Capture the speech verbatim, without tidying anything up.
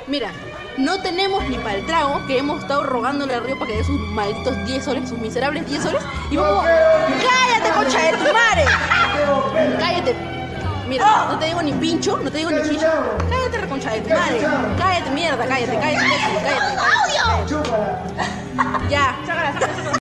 Mira, no tenemos ni para el trago, que hemos estado rogándole a Río para que dé sus malditos diez soles, sus miserables diez soles. Y vamos, cállate, concha de tu madre. Cállate. Mira, no te digo ni pincho, no te digo ni chicho. Cállate, la concha de tu madre. Cállate, mierda, cállate, cállate, cállate, cállate. cállate, cállate. Ya.